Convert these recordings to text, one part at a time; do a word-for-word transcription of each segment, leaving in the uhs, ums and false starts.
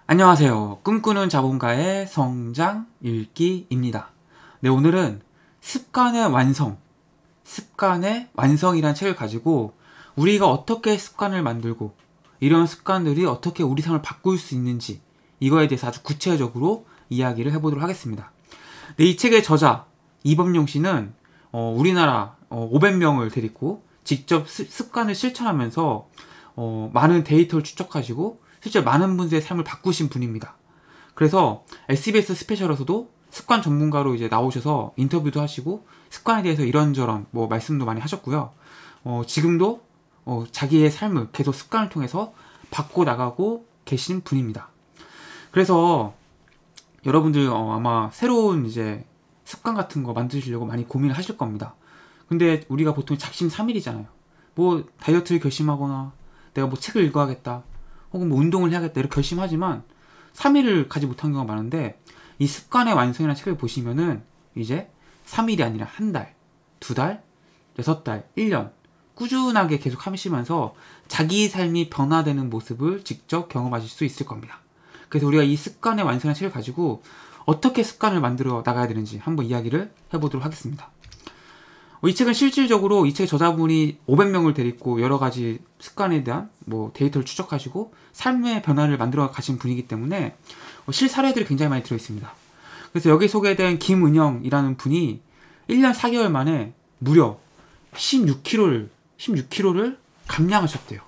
안녕하세요. 꿈꾸는 자본가의 성장 읽기입니다. 네, 오늘은 습관의 완성, 습관의 완성이라는 책을 가지고 우리가 어떻게 습관을 만들고 이런 습관들이 어떻게 우리 삶을 바꿀 수 있는지 이거에 대해서 아주 구체적으로 이야기를 해보도록 하겠습니다. 네, 이 책의 저자 이범용 씨는 어, 우리나라 어, 오백 명을 데리고 직접 스, 습관을 실천하면서 어, 많은 데이터를 추적하시고 실제 많은 분들의 삶을 바꾸신 분입니다. 그래서 에스비에스 스페셜에서도 습관 전문가로 이제 나오셔서 인터뷰도 하시고 습관에 대해서 이런저런 뭐 말씀도 많이 하셨고요. 어, 지금도 어, 자기의 삶을 계속 습관을 통해서 바꿔 나가고 계신 분입니다. 그래서 여러분들 어, 아마 새로운 이제 습관 같은 거 만드시려고 많이 고민을 하실 겁니다. 근데 우리가 보통 작심삼일이잖아요. 뭐 다이어트를 결심하거나 내가 뭐 책을 읽어야겠다. 혹은 뭐 운동을 해야겠다 이렇게 결심하지만 삼 일을 가지 못한 경우가 많은데 이 습관의 완성이라는 책을 보시면은 이제 삼 일이 아니라 한 달, 두 달, 여섯 달, 일 년 꾸준하게 계속 하시면서 자기 삶이 변화되는 모습을 직접 경험하실 수 있을 겁니다. 그래서 우리가 이 습관의 완성이라는 책을 가지고 어떻게 습관을 만들어 나가야 되는지 한번 이야기를 해보도록 하겠습니다. 이 책은 실질적으로 이 책 저자분이 오백 명을 데리고 여러 가지 습관에 대한 뭐 데이터를 추적하시고 삶의 변화를 만들어 가신 분이기 때문에 실사례들이 굉장히 많이 들어있습니다. 그래서 여기 소개된 김은영이라는 분이 일 년 사 개월 만에 무려 십육 킬로그램을 십육 킬로그램을 감량하셨대요.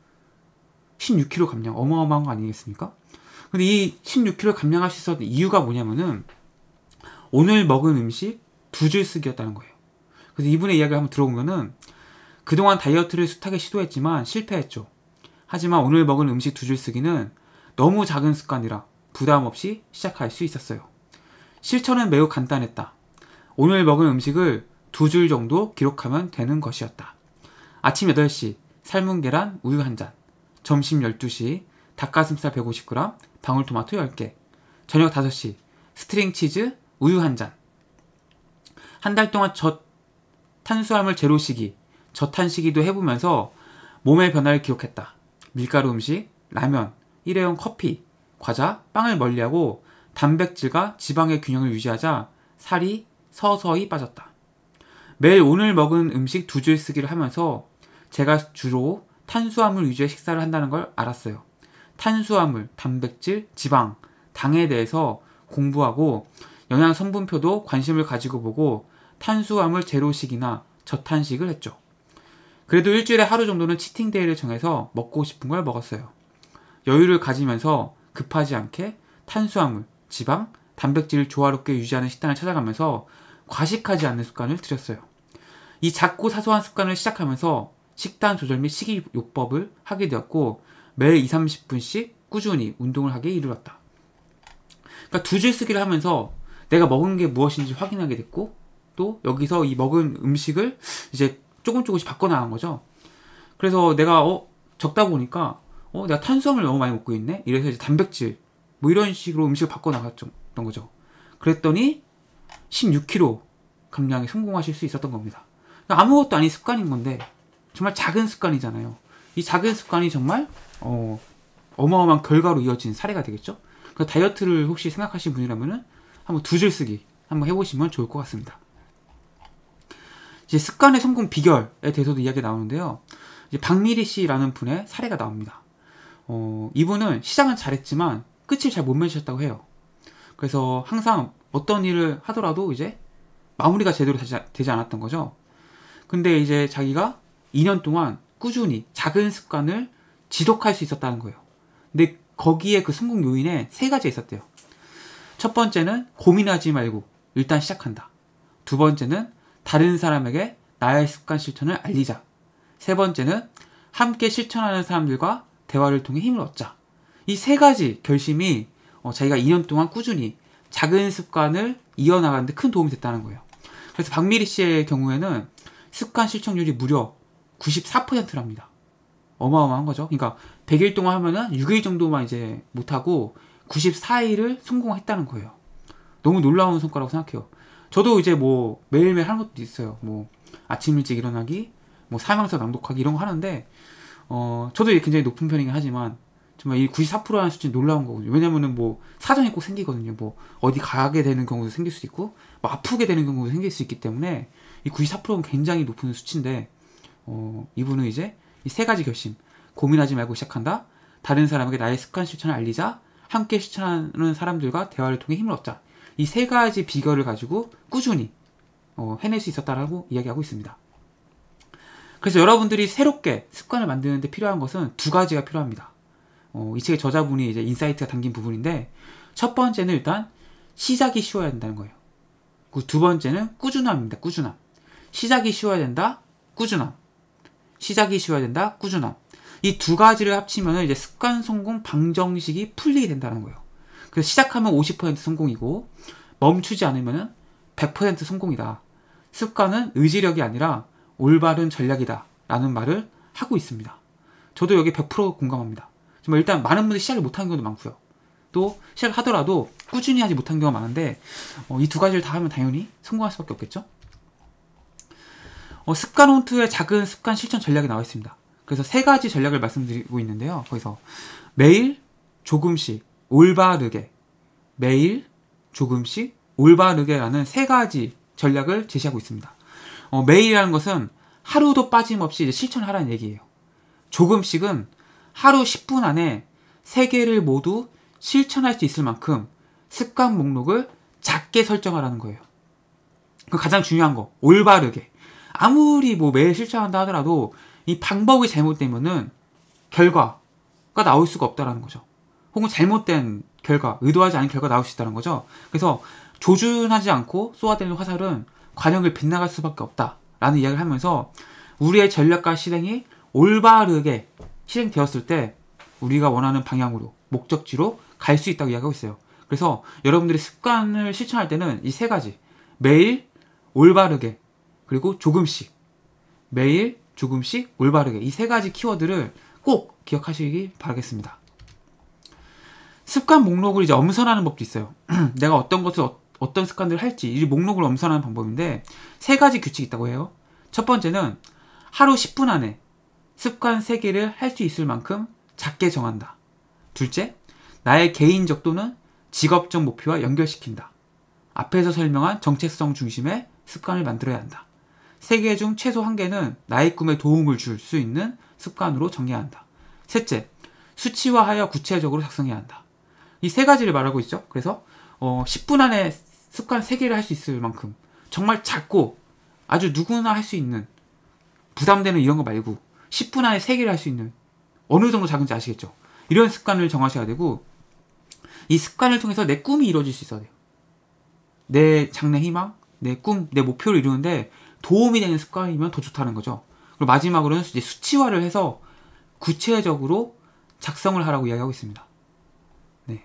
십육 킬로그램 감량 어마어마한 거 아니겠습니까? 근데 이 십육 킬로그램을 감량할 수 있었던 이유가 뭐냐면은 오늘 먹은 음식 두 줄 쓰기였다는 거예요. 그래서 이분의 이야기를 한번 들어보면은 그동안 다이어트를 숱하게 시도했지만 실패했죠. 하지만 오늘 먹은 음식 두 줄 쓰기는 너무 작은 습관이라 부담 없이 시작할 수 있었어요. 실천은 매우 간단했다. 오늘 먹은 음식을 두 줄 정도 기록하면 되는 것이었다. 아침 여덟 시 삶은 계란 우유 한 잔, 점심 열두 시 닭가슴살 백오십 그램 방울토마토 열 개, 저녁 다섯 시 스트링 치즈 우유 한 잔. 한 달 동안 저 탄수화물 제로 시기, 저탄시기도 해보면서 몸의 변화를 기록했다. 밀가루 음식, 라면, 일회용 커피, 과자, 빵을 멀리하고 단백질과 지방의 균형을 유지하자 살이 서서히 빠졌다. 매일 오늘 먹은 음식 두 줄 쓰기를 하면서 제가 주로 탄수화물 위주의 식사를 한다는 걸 알았어요. 탄수화물, 단백질, 지방, 당에 대해서 공부하고 영양 성분표도 관심을 가지고 보고 탄수화물 제로식이나 저탄식을 했죠. 그래도 일주일에 하루 정도는 치팅데이를 정해서 먹고 싶은 걸 먹었어요. 여유를 가지면서 급하지 않게 탄수화물, 지방, 단백질을 조화롭게 유지하는 식단을 찾아가면서 과식하지 않는 습관을 들였어요. 이 작고 사소한 습관을 시작하면서 식단 조절 및 식이요법을 하게 되었고 매일 이삼십 분씩 꾸준히 운동을 하게 이르렀다. 그러니까 두 줄 쓰기를 하면서 내가 먹은 게 무엇인지 확인하게 됐고 또 여기서 이 먹은 음식을 이제 조금 조금씩 바꿔나간 거죠. 그래서 내가 어 적다 보니까 어 내가 탄수화물 너무 많이 먹고 있네. 이래서 이제 단백질 뭐 이런 식으로 음식을 바꿔나갔던 거죠. 그랬더니 십육 킬로그램 감량에 성공하실 수 있었던 겁니다. 그러니까 아무것도 아닌 습관인 건데 정말 작은 습관이잖아요. 이 작은 습관이 정말 어 어마어마한 결과로 이어진 사례가 되겠죠. 그러니까 다이어트를 혹시 생각하시는 분이라면은 한번 두 줄 쓰기 한번 해보시면 좋을 것 같습니다. 이제 습관의 성공 비결에 대해서도 이야기가 나오는데요. 이제 박미리 씨라는 분의 사례가 나옵니다. 어, 이분은 시작은 잘했지만 끝을 잘 못 맺으셨다고 해요. 그래서 항상 어떤 일을 하더라도 이제 마무리가 제대로 되지, 되지 않았던 거죠. 근데 이제 자기가 이 년 동안 꾸준히 작은 습관을 지속할 수 있었다는 거예요. 근데 거기에 그 성공 요인에 세 가지가 있었대요. 첫 번째는 고민하지 말고 일단 시작한다. 두 번째는 다른 사람에게 나의 습관 실천을 알리자. 세 번째는 함께 실천하는 사람들과 대화를 통해 힘을 얻자. 이 세 가지 결심이 어, 자기가 이 년 동안 꾸준히 작은 습관을 이어나가는 데 큰 도움이 됐다는 거예요. 그래서 박미리 씨의 경우에는 습관 실천율이 무려 구십사 퍼센트랍니다. 어마어마한 거죠. 그러니까 백 일 동안 하면은 육 일 정도만 이제 못하고 구십사 일을 성공했다는 거예요. 너무 놀라운 성과라고 생각해요. 저도 이제 뭐 매일매일 하는 것도 있어요. 뭐 아침 일찍 일어나기, 뭐 사명서 낭독하기 이런 거 하는데 어 저도 굉장히 높은 편이긴 하지만 정말 이 구십사 퍼센트라는 수치는 놀라운 거거든요. 왜냐면은 뭐 사정이 꼭 생기거든요. 뭐 어디 가게 되는 경우도 생길 수 있고 뭐 아프게 되는 경우도 생길 수 있기 때문에 이 구십사 퍼센트는 굉장히 높은 수치인데 어, 이분은 이제 이 세 가지 결심, 고민하지 말고 시작한다, 다른 사람에게 나의 습관 실천을 알리자, 함께 실천하는 사람들과 대화를 통해 힘을 얻자. 이 세 가지 비결을 가지고 꾸준히 어, 해낼 수 있었다라고 이야기하고 있습니다. 그래서 여러분들이 새롭게 습관을 만드는데 필요한 것은 두 가지가 필요합니다. 어, 이 책의 저자분이 이제 인사이트가 담긴 부분인데, 첫 번째는 일단 시작이 쉬워야 된다는 거예요. 그 두 번째는 꾸준함입니다. 꾸준함. 시작이 쉬워야 된다, 꾸준함. 시작이 쉬워야 된다, 꾸준함. 이 두 가지를 합치면 이제 습관 성공 방정식이 풀리게 된다는 거예요. 그래서 시작하면 오십 퍼센트 성공이고 멈추지 않으면 백 퍼센트 성공이다. 습관은 의지력이 아니라 올바른 전략이다 라는 말을 하고 있습니다. 저도 여기 백 퍼센트 공감합니다. 정말 일단 많은 분들이 시작을 못한 경우도 많고요. 또 시작을 하더라도 꾸준히 하지 못한 경우가 많은데 어, 이 두 가지를 다 하면 당연히 성공할 수밖에 없겠죠. 어, 습관 홈트에 작은 습관 실천 전략이 나와 있습니다. 그래서 세 가지 전략을 말씀드리고 있는데요. 거기서 매일 조금씩 올바르게, 매일 조금씩 올바르게 라는 세 가지 전략을 제시하고 있습니다. 어, 매일이라는 것은 하루도 빠짐없이 이제 실천하라는 얘기예요. 조금씩은 하루 십 분 안에 세 개를 모두 실천할 수 있을 만큼 습관 목록을 작게 설정하라는 거예요. 그 가장 중요한 거, 올바르게. 아무리 뭐 매일 실천한다 하더라도 이 방법이 잘못되면은 결과가 나올 수가 없다라는 거죠. 혹은 잘못된 결과, 의도하지 않은 결과가 나올 수 있다는 거죠. 그래서 조준하지 않고 쏘아대는 화살은 관역을 빗나갈 수밖에 없다라는 이야기를 하면서 우리의 전략과 실행이 올바르게 실행되었을 때 우리가 원하는 방향으로, 목적지로 갈 수 있다고 이야기하고 있어요. 그래서 여러분들이 습관을 실천할 때는 이 세 가지, 매일 올바르게, 그리고 조금씩, 매일 조금씩 올바르게, 이 세 가지 키워드를 꼭 기억하시기 바라겠습니다. 습관 목록을 이제 엄선하는 법도 있어요. 내가 어떤 것을 어, 어떤 습관들을 할지 이 목록을 엄선하는 방법인데 세 가지 규칙이 있다고 해요. 첫 번째는 하루 십 분 안에 습관 세 개를 할 수 있을 만큼 작게 정한다. 둘째, 나의 개인적 또는 직업적 목표와 연결시킨다. 앞에서 설명한 정체성 중심의 습관을 만들어야 한다. 세 개 중 최소 한 개는 나의 꿈에 도움을 줄 수 있는 습관으로 정해야 한다. 셋째, 수치화하여 구체적으로 작성해야 한다. 이 세 가지를 말하고 있죠. 그래서 어, 십 분 안에 습관 세 개를 할 수 있을 만큼 정말 작고 아주 누구나 할 수 있는, 부담되는 이런 거 말고 십 분 안에 세 개를 할 수 있는, 어느 정도 작은지 아시겠죠? 이런 습관을 정하셔야 되고, 이 습관을 통해서 내 꿈이 이루어질 수 있어야 돼요. 내 장래 희망, 내 꿈, 내 목표를 이루는데 도움이 되는 습관이면 더 좋다는 거죠. 그리고 마지막으로는 이제 수치화를 해서 구체적으로 작성을 하라고 이야기하고 있습니다. 네.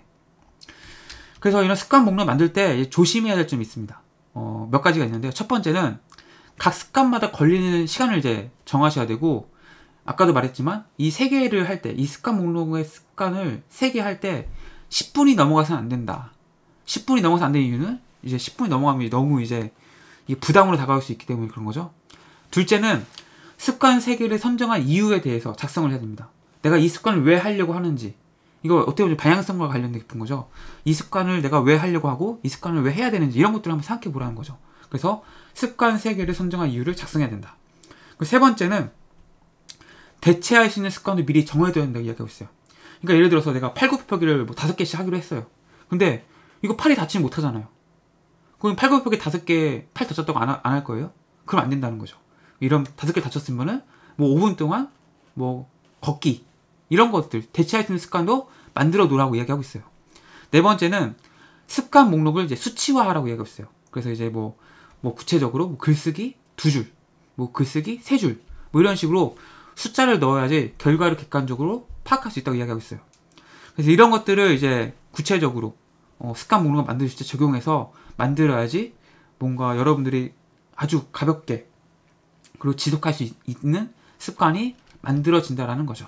그래서 이런 습관 목록 만들 때 조심해야 될 점이 있습니다. 어, 몇 가지가 있는데요. 첫 번째는 각 습관마다 걸리는 시간을 이제 정하셔야 되고, 아까도 말했지만 이 세 개를 할 때, 이 습관 목록의 습관을 세 개 할 때 십 분이 넘어가서는 안 된다. 십 분이 넘어서 안 되는 이유는 이제 십 분이 넘어가면 너무 이제 이게 부담으로 다가올 수 있기 때문에 그런 거죠. 둘째는 습관 세 개를 선정한 이유에 대해서 작성을 해야 됩니다. 내가 이 습관을 왜 하려고 하는지, 이거 어떻게 보면 방향성과 관련된 깊은 거죠. 이 습관을 내가 왜 하려고 하고 이 습관을 왜 해야 되는지 이런 것들을 한번 생각해 보라는 거죠. 그래서 습관 세 개를 선정한 이유를 작성해야 된다. 세 번째는 대체할 수 있는 습관도 미리 정해둬야 된다고 이야기하고 있어요. 그러니까 예를 들어서 내가 팔굽혀펴기를 뭐 다섯 개씩 하기로 했어요. 근데 이거 팔이 다치면 못 하잖아요. 그럼 팔굽혀펴기 다섯 개 팔 다쳤다고 안 할 거예요? 그럼 안 된다는 거죠. 이런 다섯 개 다쳤으면은 뭐 오 분 동안 뭐 걷기, 이런 것들 대체할 수 있는 습관도 만들어 놓으라고 이야기하고 있어요. 네 번째는 습관 목록을 이제 수치화하라고 이야기하고 있어요. 그래서 이제 뭐, 뭐 구체적으로 뭐 글쓰기 두 줄, 뭐 글쓰기 세 줄, 뭐 이런 식으로 숫자를 넣어야지 결과를 객관적으로 파악할 수 있다고 이야기하고 있어요. 그래서 이런 것들을 이제 구체적으로 어, 습관 목록을 만드실 때 적용해서 만들어야지 뭔가 여러분들이 아주 가볍게 그리고 지속할 수 있, 있는 습관이 만들어진다라는 거죠.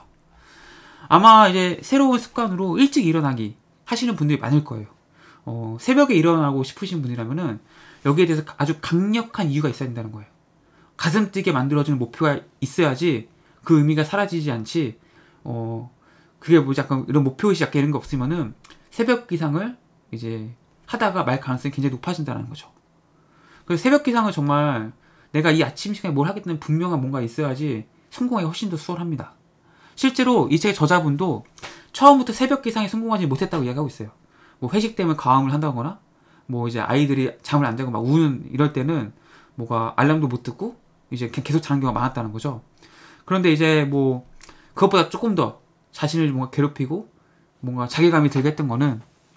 아마 이제 새로운 습관으로 일찍 일어나기 하시는 분들이 많을 거예요. 어, 새벽에 일어나고 싶으신 분이라면은 여기에 대해서 아주 강력한 이유가 있어야 된다는 거예요. 가슴 뛰게 만들어주는 목표가 있어야지 그 의미가 사라지지 않지, 어, 그게 뭐 약간 이런 목표의식 약간 이런 거 없으면은 새벽 기상을 이제 하다가 말 가능성이 굉장히 높아진다는 거죠. 그래서 새벽 기상은 정말 내가 이 아침 시간에 뭘 하겠다는 분명한 뭔가 있어야지 성공하기 훨씬 더 수월합니다. 실제로 이 책의 저자분도 처음부터 새벽 기상에 성공하지 못했다고 이야기하고 있어요. 뭐 회식 때문에 과음을 한다거나 뭐 이제 아이들이 잠을 안 자고 막 우는 이럴 때는 뭐가 알람도 못 듣고 이제 계속 자는 경우가 많았다는 거죠. 그런데 이제 뭐 그것보다 조금 더 자신을 뭔가 괴롭히고 뭔가 자괴감이 들게 했던 거는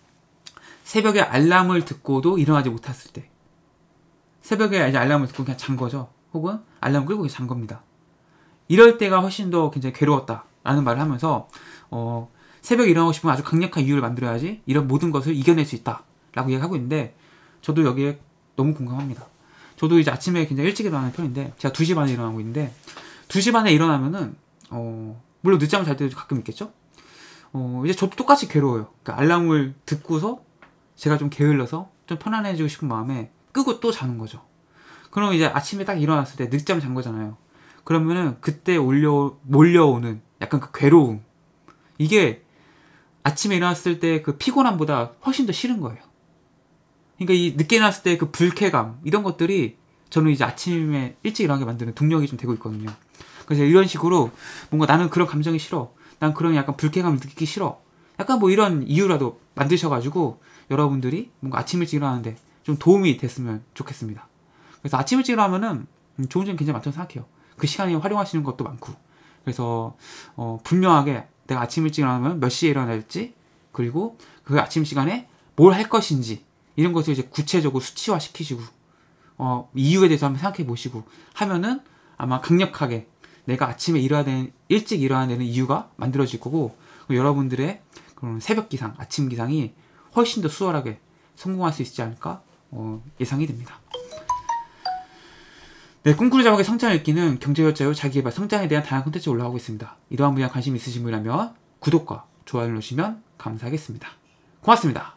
새벽에 알람을 듣고도 일어나지 못했을 때, 새벽에 이제 알람을 듣고 그냥 잔 거죠. 혹은 알람을 끌고 그냥 잔 겁니다. 이럴 때가 훨씬 더 굉장히 괴로웠다라는 말을 하면서 어, 새벽에 일어나고 싶으면 아주 강력한 이유를 만들어야지 이런 모든 것을 이겨낼 수 있다라고 얘기하고 있는데, 저도 여기에 너무 공감합니다. 저도 이제 아침에 굉장히 일찍 일어나는 편인데, 제가 두 시 반에 일어나고 있는데, 두 시 반에 일어나면은 어, 물론 늦잠을 잘 때도 가끔 있겠죠. 어, 이제 저도 똑같이 괴로워요. 그러니까 알람을 듣고서 제가 좀 게을러서 좀 편안해지고 싶은 마음에 끄고 또 자는 거죠. 그럼 이제 아침에 딱 일어났을 때 늦잠 잔 거잖아요. 그러면은 그때 올려 몰려오는 약간 그 괴로움, 이게 아침에 일어났을 때 그 피곤함보다 훨씬 더 싫은 거예요. 그러니까 이 늦게 일어났을 때 그 불쾌감, 이런 것들이 저는 이제 아침에 일찍 일어나게 만드는 동력이 좀 되고 있거든요. 그래서 이런 식으로 뭔가 나는 그런 감정이 싫어, 난 그런 약간 불쾌감을 느끼기 싫어, 약간 뭐 이런 이유라도 만드셔가지고 여러분들이 뭔가 아침 일찍 일어나는데 좀 도움이 됐으면 좋겠습니다. 그래서 아침 일찍 일어나면은 좋은 점이 굉장히 많다고 생각해요. 그 시간에 활용하시는 것도 많고. 그래서 어, 분명하게 내가 아침 일찍 일어나면 몇 시에 일어날지, 그리고 그 아침 시간에 뭘 할 것인지, 이런 것을 이제 구체적으로 수치화 시키시고 어, 이유에 대해서 한번 생각해 보시고 하면은 아마 강력하게 내가 아침에 일어나야 되는, 일찍 일어나야 되는 이유가 만들어질 거고, 여러분들의 그런 새벽 기상, 아침 기상이 훨씬 더 수월하게 성공할 수 있지 않을까 어, 예상이 됩니다. 네, 꿈꾸는 자막의 성장 읽기는 경제결자요, 자기개발, 성장에 대한 다양한 콘텐츠가 올라가고 있습니다. 이러한 분야에 관심 있으신 분이라면 구독과 좋아요를 누르시면 감사하겠습니다. 고맙습니다.